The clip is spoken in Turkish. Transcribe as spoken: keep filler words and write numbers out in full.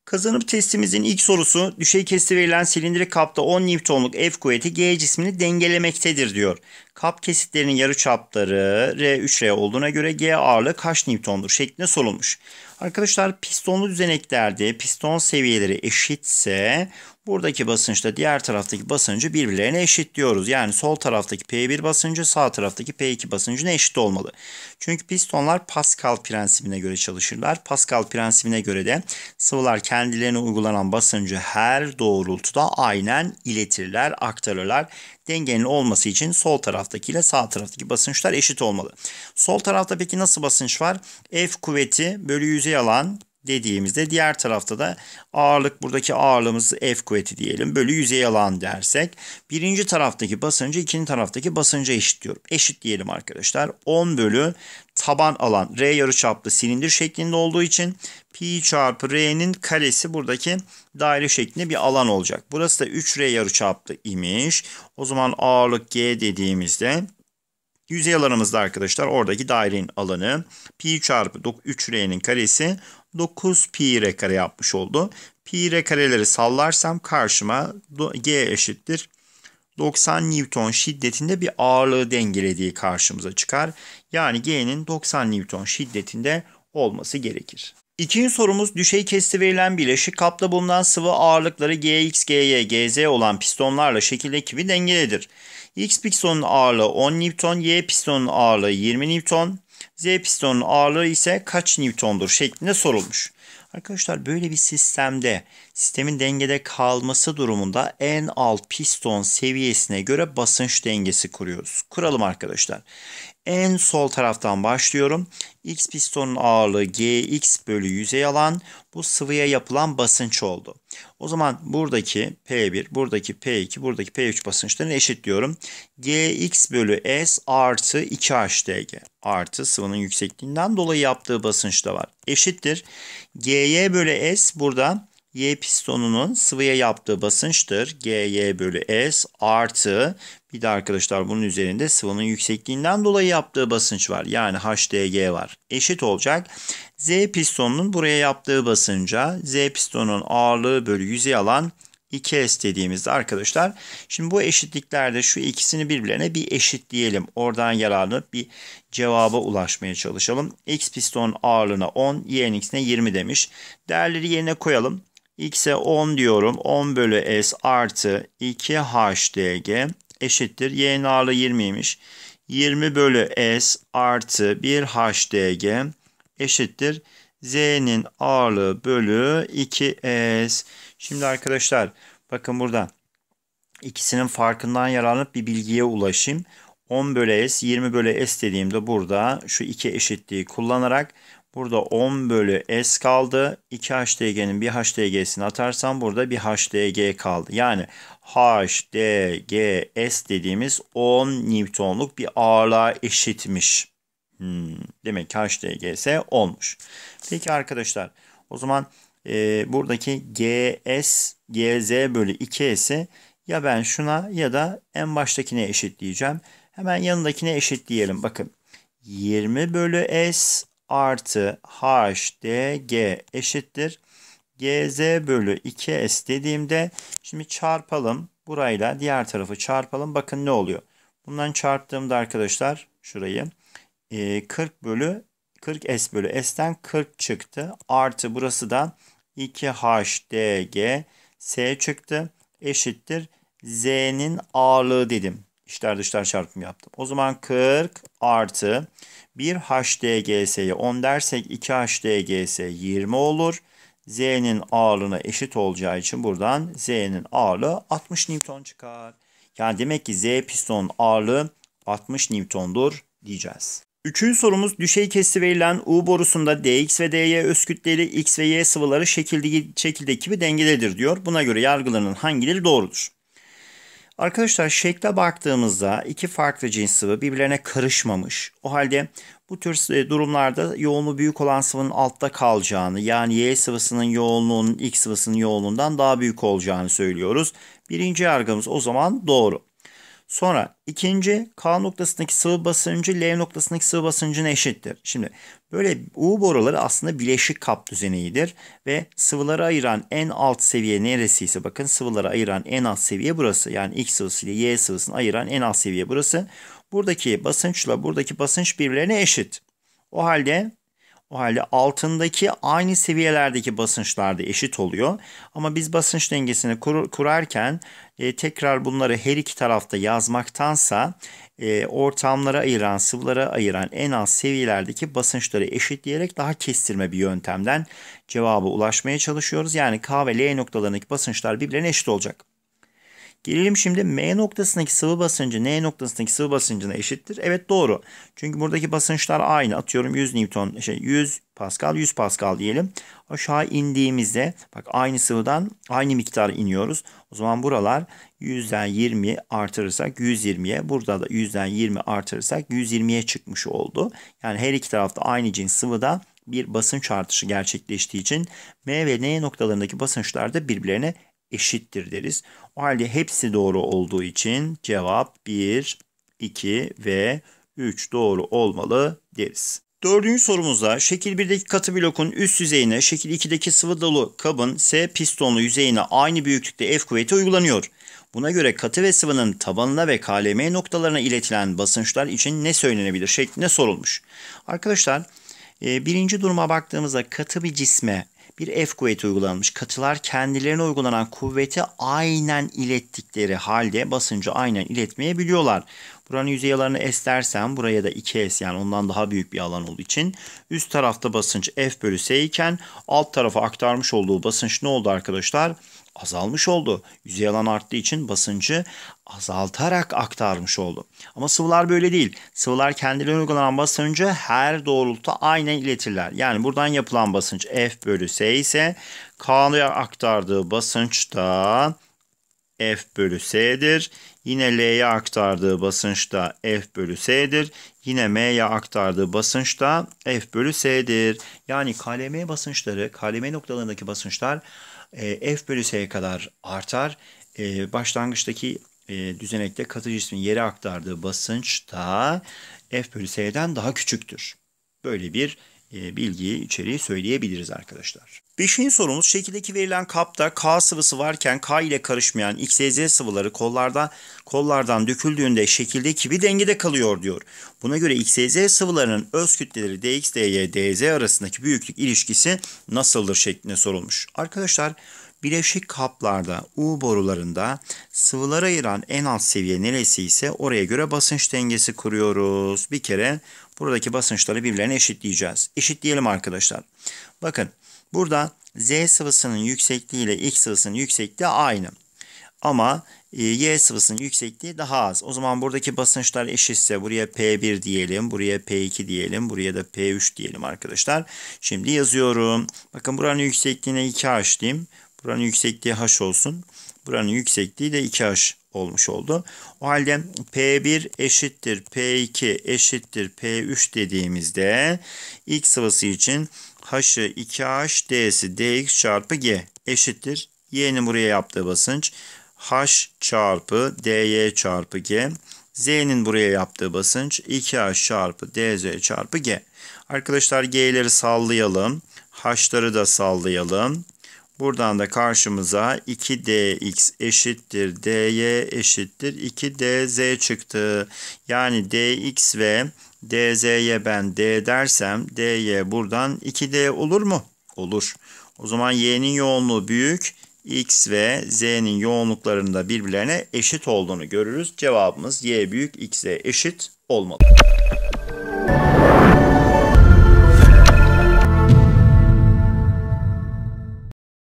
Kazanım testimizin ilk sorusu düşey kesiti verilen silindirik kapta on Newton'luk F kuvveti G cismini dengelemektedir diyor. Kap kesitlerinin yarıçapları R üç R olduğuna göre G ağırlığı kaç Newton'dur şeklinde sorulmuş. Arkadaşlar pistonlu düzeneklerde piston seviyeleri eşitse buradaki basınçla diğer taraftaki basıncı birbirlerine eşit diyoruz. Yani sol taraftaki P bir basıncı sağ taraftaki P iki basıncına eşit olmalı. Çünkü pistonlar Pascal prensibine göre çalışırlar. Pascal prensibine göre de sıvılar kendilerine uygulanan basıncı her doğrultuda aynen iletirler, aktarırlar. Dengenin olması için sol taraftaki ile sağ taraftaki basınçlar eşit olmalı. Sol tarafta peki nasıl basınç var? F kuvveti bölü yüzey alan dediğimizde diğer tarafta da ağırlık, buradaki ağırlığımız F kuvveti diyelim. Bölü yüzey alan dersek birinci taraftaki basıncı ikinci taraftaki basınca eşitliyorum. Eşit diyelim arkadaşlar. on bölü taban alan R yarıçaplı silindir şeklinde olduğu için pi çarpı R'nin karesi buradaki daire şeklinde bir alan olacak. Burası da üç R yarıçaplı imiş. O zaman ağırlık G dediğimizde yüzey alanımızda arkadaşlar oradaki dairenin alanı pi çarpı üç R'nin karesi dokuz pi R kare yapmış oldu. Pi R kareleri sallarsam karşıma G eşittir doksan Newton şiddetinde bir ağırlığı dengelediği karşımıza çıkar. Yani G'nin doksan Newton şiddetinde olması gerekir. İkinci sorumuz düşey kesiti verilen bileşik kapta bulunan sıvı ağırlıkları Gx, Gy, Gz olan pistonlarla şekildeki gibi dengelidir. X pistonun ağırlığı on Newton, Y pistonun ağırlığı yirmi Newton, Z pistonun ağırlığı ise kaç Newton'dur şeklinde sorulmuş. Arkadaşlar böyle bir sistemde sistemin dengede kalması durumunda en alt piston seviyesine göre basınç dengesi kuruyoruz. Kuralım arkadaşlar. En sol taraftan başlıyorum. X pistonun ağırlığı Gx bölü yüzey alan bu sıvıya yapılan basınç oldu. O zaman buradaki P bir, buradaki P iki, buradaki P üç basınçlarını eşitliyorum. Gx bölü S artı iki H D G artı sıvının yüksekliğinden dolayı yaptığı basınç da var. Eşittir. Gy bölü S burada Y pistonunun sıvıya yaptığı basınçtır. Gy bölü S artı bir de arkadaşlar bunun üzerinde sıvının yüksekliğinden dolayı yaptığı basınç var. Yani H D G var. Eşit olacak. Z pistonunun buraya yaptığı basınca Z pistonun ağırlığı bölü yüzey alan iki S dediğimizde arkadaşlar. Şimdi bu eşitliklerde şu ikisini birbirlerine bir eşitleyelim. Oradan yararlanıp bir cevaba ulaşmaya çalışalım. X pistonun ağırlığına on, Y'nin X'ine yirmi demiş. Değerleri yerine koyalım. X'e on diyorum. on bölü S artı iki H D G eşittir. Y'nin ağırlığı yirmiymiş. yirmi bölü S artı bir H D G eşittir. Z'nin ağırlığı bölü iki S. Şimdi arkadaşlar bakın burada ikisinin farkından yararlanıp bir bilgiye ulaşayım. on bölü S, yirmi bölü S dediğimde burada şu iki eşitliği kullanarak burada on bölü S kaldı. iki H D G'nin bir H D G'sini atarsam burada bir H D G kaldı. Yani H D G S dediğimiz on Newton'luk bir ağırlığa eşitmiş. Hmm, demek ki H D G ise onmuş. Peki arkadaşlar o zaman e, buradaki G S, G Z bölü iki S'i ya ben şuna ya da en baştakine eşitleyeceğim. Hemen yanındakine eşitleyelim. Bakın yirmi bölü S artı H D G eşittir. G Z bölü iki S dediğimde şimdi çarpalım. Burayla diğer tarafı çarpalım. Bakın ne oluyor. Bundan çarptığımda arkadaşlar şurayı kırk bölü kırk S bölü S'ten kırk çıktı. Artı burası da iki H D G S çıktı. Eşittir. Z'nin ağırlığı dedim. İçler dışlar çarpımı yaptım. O zaman kırk artı bir H D G S'ye on dersek iki H D G S yirmi olur. Z'nin ağırlığına eşit olacağı için buradan Z'nin ağırlığı altmış Newton çıkar. Yani demek ki Z pistonun ağırlığı altmış Newton'dur diyeceğiz. Üçüncü sorumuz düşey kesiti verilen U borusunda Dx ve Dy öz kütleli X ve Y sıvıları şekildeki gibi dengelidir diyor. Buna göre yargılarının hangileri doğrudur? Arkadaşlar şekle baktığımızda iki farklı cins sıvı birbirlerine karışmamış. O halde bu tür durumlarda yoğunluğu büyük olan sıvının altta kalacağını, yani Y sıvısının yoğunluğunun X sıvısının yoğunluğundan daha büyük olacağını söylüyoruz. Birinci yargımız o zaman doğru. Sonra ikinci K noktasındaki sıvı basıncı L noktasındaki sıvı basıncına eşittir. Şimdi böyle U boruları aslında bileşik kap düzeneğidir ve sıvıları ayıran en alt seviye neresiyse bakın sıvıları ayıran en alt seviye burası. Yani X sıvısı ile Y sıvısını ayıran en alt seviye burası. Buradaki basınçla buradaki basınç birbirlerine eşit. O halde O halde altındaki aynı seviyelerdeki basınçlar da eşit oluyor. Ama biz basınç dengesini kur, kurarken e, tekrar bunları her iki tarafta yazmaktansa e, ortamlara ayıran, sıvılara ayıran en az seviyelerdeki basınçları eşitleyerek daha kestirme bir yöntemden cevaba ulaşmaya çalışıyoruz. Yani K ve L noktalarındaki basınçlar birbirlerine eşit olacak. Gelelim şimdi M noktasındaki sıvı basıncı N noktasındaki sıvı basıncına eşittir. Evet doğru. Çünkü buradaki basınçlar aynı. Atıyorum yüz Newton, şey yüz Pascal, yüz Pascal diyelim. Aşağı indiğimizde bak aynı sıvıdan aynı miktar iniyoruz. O zaman buralar yüzden yirmi artırırsak yüz yirmiye, burada da yüzden yirmi artırırsak yüz yirmiye çıkmış oldu. Yani her iki tarafta aynı cins sıvıda bir basınç artışı gerçekleştiği için M ve N noktalarındaki basınçlar da birbirlerine eşittir deriz. O halde hepsi doğru olduğu için cevap bir, iki ve üç doğru olmalı deriz. Dördüncü sorumuzda şekil birdeki katı blokun üst yüzeyine, şekil ikideki sıvı dolu kabın S pistonlu yüzeyine aynı büyüklükte F kuvveti uygulanıyor. Buna göre katı ve sıvının tabanına ve K L M noktalarına iletilen basınçlar için ne söylenebilir şeklinde sorulmuş. Arkadaşlar birinci duruma baktığımızda katı bir cisme bir F kuvveti uygulanmış. Katılar kendilerine uygulanan kuvveti aynen ilettikleri halde basıncı aynen iletmeyebiliyorlar. Buranın yüzey alanını S dersem buraya da iki S, yani ondan daha büyük bir alan olduğu için üst tarafta basınç F bölü S iken alt tarafa aktarmış olduğu basınç ne oldu arkadaşlar? Azalmış oldu. Yüzey alan arttığı için basıncı azaltarak aktarmış oldu. Ama sıvılar böyle değil. Sıvılar kendilerine uygulanan basıncı her doğrultuda aynen iletirler. Yani buradan yapılan basınç F bölü S ise K'ya aktardığı basınç da F bölü S'dir. Yine L'ye aktardığı basınç da F bölü S'dir. Yine M'ye aktardığı basınç da F bölü S'dir. Yani K L M basınçları, K L M noktalarındaki basınçlar e, F bölü S'ye kadar artar. E, başlangıçtaki e, düzenekte katı cismin yere aktardığı basınç da F bölü S'den daha küçüktür. Böyle bir e, bilgiyi, içeriği söyleyebiliriz arkadaşlar. Beşinci sorumuz şekildeki verilen kapta K sıvısı varken K ile karışmayan X, Y, Z sıvıları kollarda, kollardan döküldüğünde şekildeki bir dengede kalıyor diyor. Buna göre X, Y, Z sıvılarının öz kütleleri dx, dy, dz arasındaki büyüklük ilişkisi nasıldır şeklinde sorulmuş. Arkadaşlar bileşik kaplarda U borularında sıvılara ayıran en alt seviye neresi ise oraya göre basınç dengesi kuruyoruz. Bir kere buradaki basınçları birbirlerine eşitleyeceğiz. Eşitleyelim arkadaşlar. Bakın burada Z sıvısının yüksekliği ile X sıvısının yüksekliği aynı. Ama Y sıvısının yüksekliği daha az. O zaman buradaki basınçlar eşitse buraya P bir diyelim, buraya P iki diyelim, buraya da P üç diyelim arkadaşlar. Şimdi yazıyorum. Bakın buranın yüksekliğine iki H diyeyim. Buranın yüksekliği H olsun. Buranın yüksekliği de iki H olmuş oldu. O halde P bir eşittir P iki eşittir P üç dediğimizde X sıvısı için H'ı iki H, D'si dx çarpı G eşittir. Y'nin buraya yaptığı basınç H çarpı dy çarpı G. Z'nin buraya yaptığı basınç iki H çarpı dz çarpı G. Arkadaşlar G'leri sallayalım. H'ları da sallayalım. Buradan da karşımıza iki dx eşittir dy eşittir iki dz çıktı. Yani dx ve dz'ye ben d dersem dy buradan iki d olur mu? Olur. O zaman y'nin yoğunluğu büyük. X ve z'nin yoğunluklarında birbirlerine eşit olduğunu görürüz. Cevabımız y büyük x'e eşit olmalı.